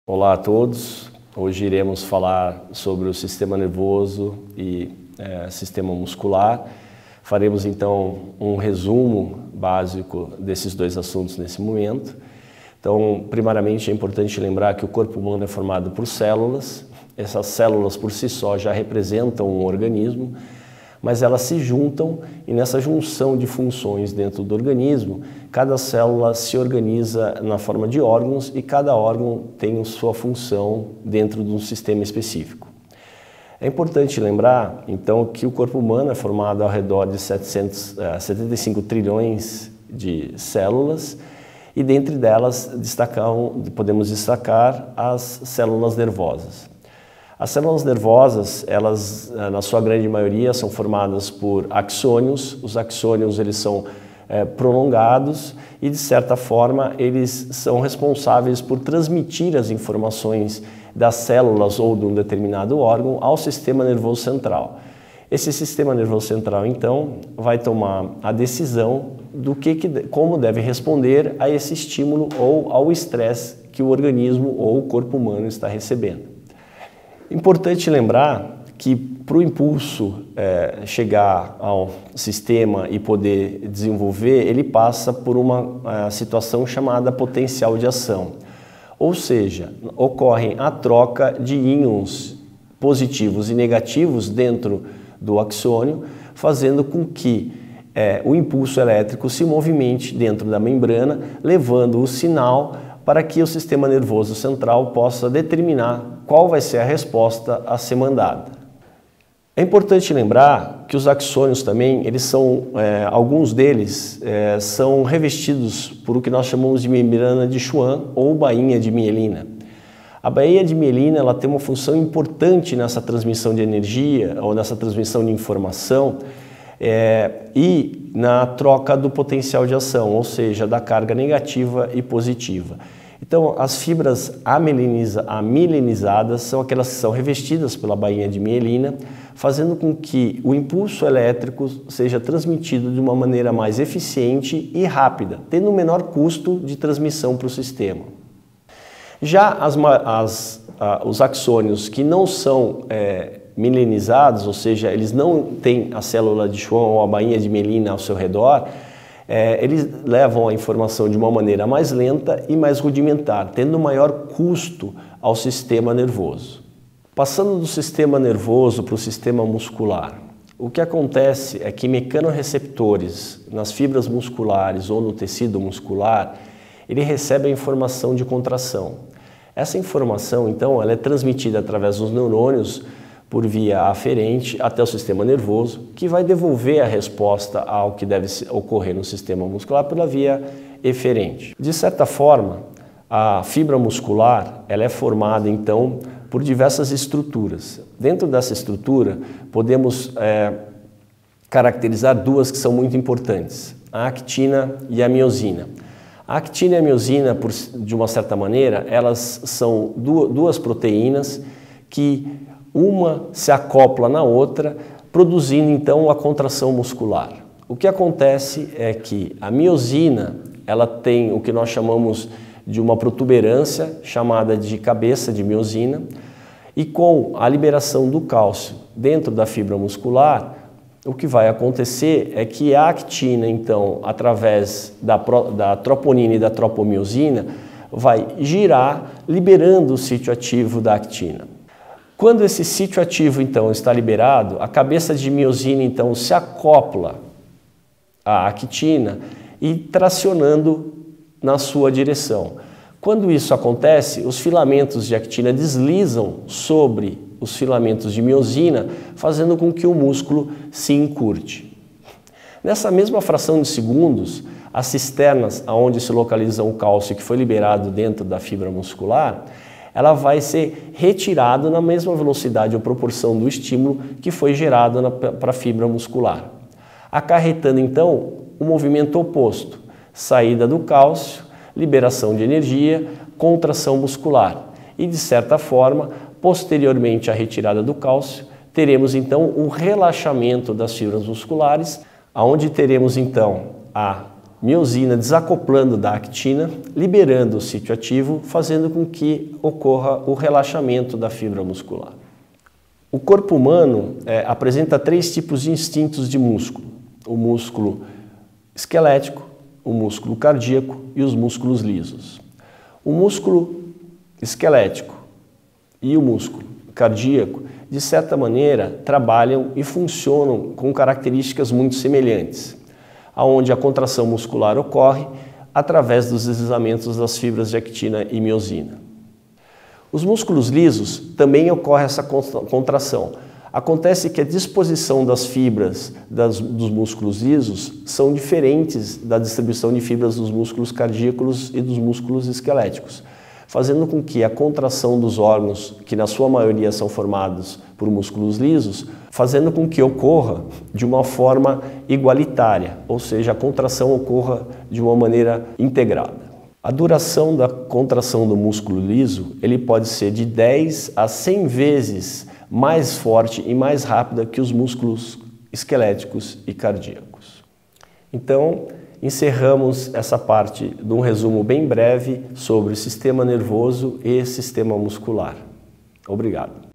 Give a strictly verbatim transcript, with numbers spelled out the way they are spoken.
Olá a todos, hoje iremos falar sobre o sistema nervoso e é, sistema muscular. Faremos então um resumo básico desses dois assuntos nesse momento. Então, primariamente é importante lembrar que o corpo humano é formado por células. Essas células por si só já representam um organismo, mas elas se juntam e nessa junção de funções dentro do organismo, cada célula se organiza na forma de órgãos e cada órgão tem sua função dentro de um sistema específico. É importante lembrar, então, que o corpo humano é formado ao redor de setecentos, setenta e cinco trilhões de células e dentre delas destacam, podemos destacar as células nervosas. As células nervosas, elas, na sua grande maioria, são formadas por axônios. Os axônios, eles são é, prolongados e, de certa forma, eles são responsáveis por transmitir as informações das células ou de um determinado órgão ao sistema nervoso central. Esse sistema nervoso central, então, vai tomar a decisão do que, que como deve responder a esse estímulo ou ao estresse que o organismo ou o corpo humano está recebendo. Importante lembrar que para o impulso é, chegar ao sistema e poder desenvolver, ele passa por uma a, situação chamada potencial de ação. Ou seja, ocorre a troca de íons positivos e negativos dentro do axônio, fazendo com que é, o impulso elétrico se movimente dentro da membrana, levando o sinal para que o sistema nervoso central possa determinar qual vai ser a resposta a ser mandada. É importante lembrar que os axônios também, eles são, é, alguns deles é, são revestidos por o que nós chamamos de membrana de Schwann ou bainha de mielina. A bainha de mielina ela tem uma função importante nessa transmissão de energia ou nessa transmissão de informação é, e na troca do potencial de ação, ou seja, da carga negativa e positiva. Então, as fibras amiliniza, amilinizadas são aquelas que são revestidas pela bainha de mielina, fazendo com que o impulso elétrico seja transmitido de uma maneira mais eficiente e rápida, tendo um menor custo de transmissão para o sistema. Já as, as, a, os axônios que não são é, mielinizados, ou seja, eles não têm a célula de Schwann ou a bainha de mielina ao seu redor, É, eles levam a informação de uma maneira mais lenta e mais rudimentar, tendo maior custo ao sistema nervoso. Passando do sistema nervoso para o sistema muscular, o que acontece é que mecanorreceptores nas fibras musculares ou no tecido muscular, ele recebe a informação de contração. Essa informação, então, ela é transmitida através dos neurônios por via aferente até o sistema nervoso, que vai devolver a resposta ao que deve ocorrer no sistema muscular pela via eferente. De certa forma, a fibra muscular ela é formada, então, por diversas estruturas. Dentro dessa estrutura, podemos é, caracterizar duas que são muito importantes, a actina e a miosina. A actina e a miosina, por, de uma certa maneira, elas são duas proteínas que uma se acopla na outra, produzindo então a contração muscular. O que acontece é que a miosina, ela tem o que nós chamamos de uma protuberância, chamada de cabeça de miosina, e com a liberação do cálcio dentro da fibra muscular, o que vai acontecer é que a actina, então, através da, da troponina e da tropomiosina, vai girar, liberando o sítio ativo da actina. Quando esse sítio ativo, então, está liberado, a cabeça de miosina, então, se acopla à actina e tracionando na sua direção. Quando isso acontece, os filamentos de actina deslizam sobre os filamentos de miosina, fazendo com que o músculo se encurte. Nessa mesma fração de segundos, as cisternas onde se localiza o cálcio que foi liberado dentro da fibra muscular, ela vai ser retirada na mesma velocidade ou proporção do estímulo que foi gerado para a fibra muscular, acarretando então o movimento oposto, saída do cálcio, liberação de energia, contração muscular e, de certa forma, posteriormente à retirada do cálcio, teremos então o relaxamento das fibras musculares, onde teremos então a miosina desacoplando da actina, liberando o sítio ativo, fazendo com que ocorra o relaxamento da fibra muscular. O corpo humano é, apresenta três tipos de instintos de músculo: o músculo esquelético, o músculo cardíaco e os músculos lisos. O músculo esquelético e o músculo cardíaco, de certa maneira, trabalham e funcionam com características muito semelhantes, onde a contração muscular ocorre através dos deslizamentos das fibras de actina e miosina. Os músculos lisos também ocorre essa contração. Acontece que a disposição das fibras das, dos músculos lisos são diferentes da distribuição de fibras dos músculos cardíacos e dos músculos esqueléticos, fazendo com que a contração dos órgãos, que na sua maioria são formados por músculos lisos, fazendo com que ocorra de uma forma igualitária, ou seja, a contração ocorra de uma maneira integrada. A duração da contração do músculo liso, ele pode ser de dez a cem vezes mais forte e mais rápida que os músculos esqueléticos e cardíacos. Então, encerramos essa parte de um resumo bem breve sobre o sistema nervoso e sistema muscular. Obrigado.